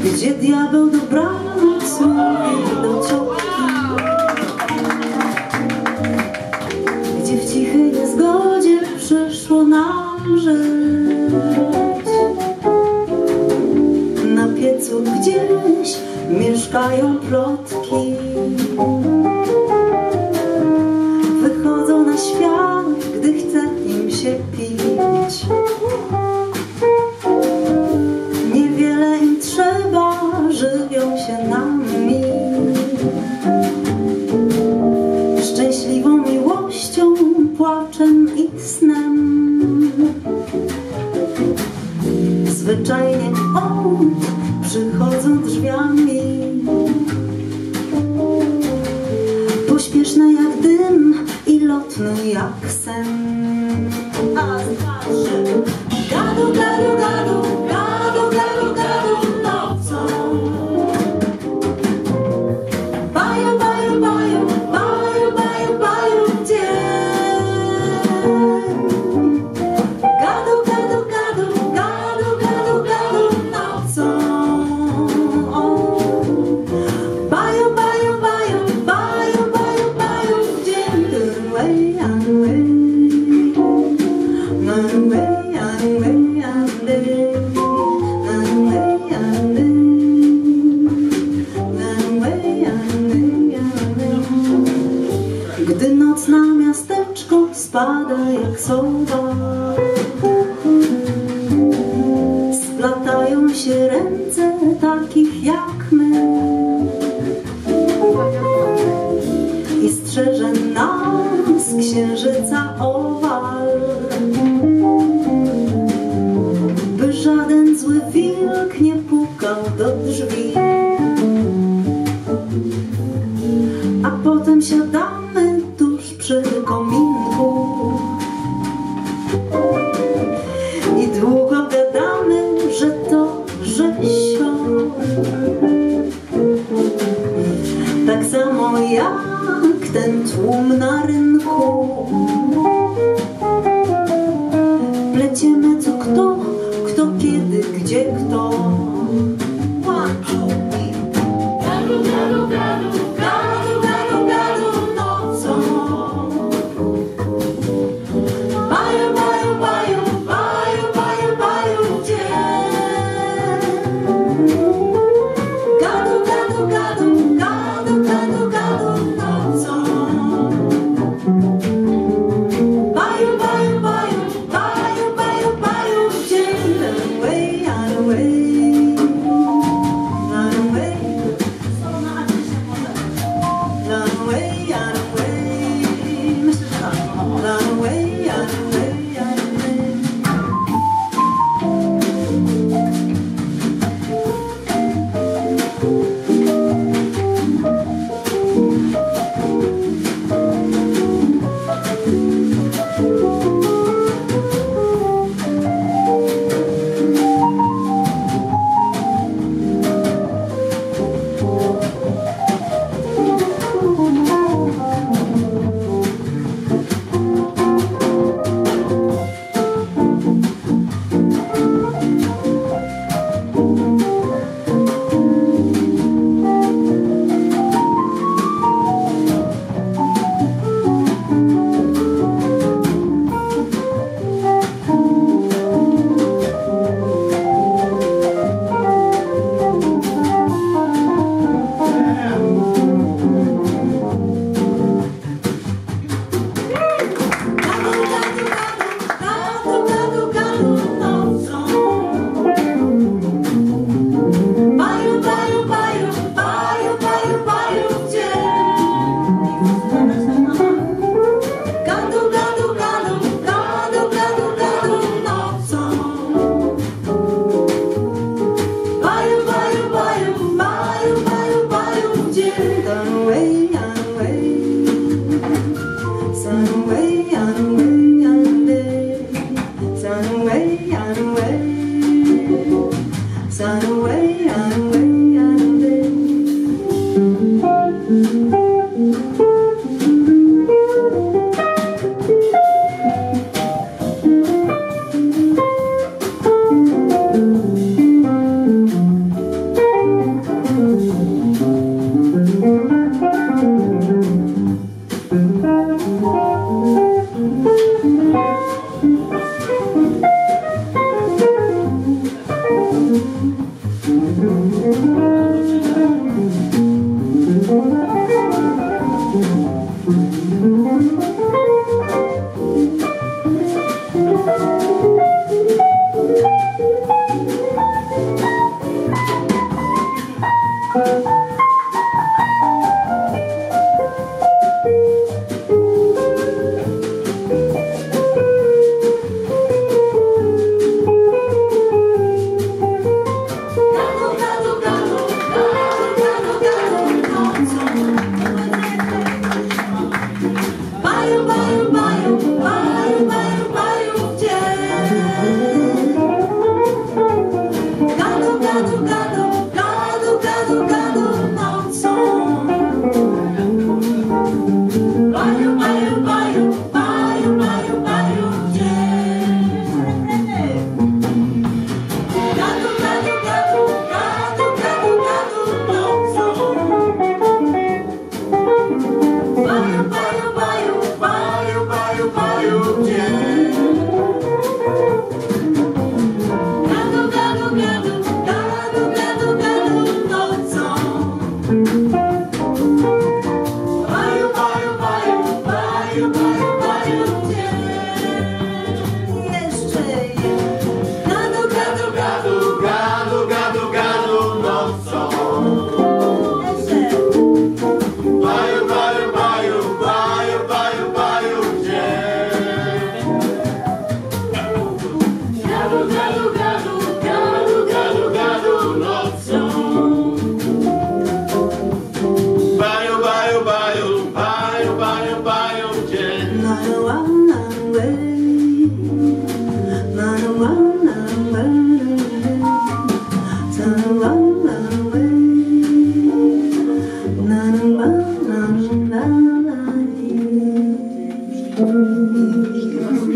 gdzie diabeł dobranoc mówi do ciotki, gdzie w cichej niezgodzie przyszło nam żyć. Na piecu gdzieś mieszkają plotki, wychodzą na świat, gdy chce im się pić. Niewiele im trzeba, żywią się nami, szczęśliwą miłością, płaczem i snem. Zwyczajnie przychodzą drzwiami, pośpieszne jak dym i lotny jak sen. A gadu, gadu, gadu, gadu, gadu, gadu nocą. Baju, baju, baju, baju, baju, baju dzień. Gadu, gadu, gadu, gadu, gadu, gadu nocą. Baju, baju, baju, baju, baju, baju dzień. Way, way. Gdy noc na miasteczko spada jak sowa, splatają się ręce takich jak my i strzeże nas księżyca owal, by żaden zły wilk nie pukał do drzwi. A potem siadamy tuż przy kominku i długo gadamy, że to rzeźko. Tak samo jak ten tłum na rynku. Pleciemy co kto, kiedy, gdzie, kto. Gadu, gadu, gadu, gadu, gadu, gadu nocą. Baju, baju, baju, baju, baju, baju dzień. Gadu, gadu, gadu, gadu, gadu, gadu nocą. Baju, baju, baju, baju, baju, baju dzień. Way, way. Thank you.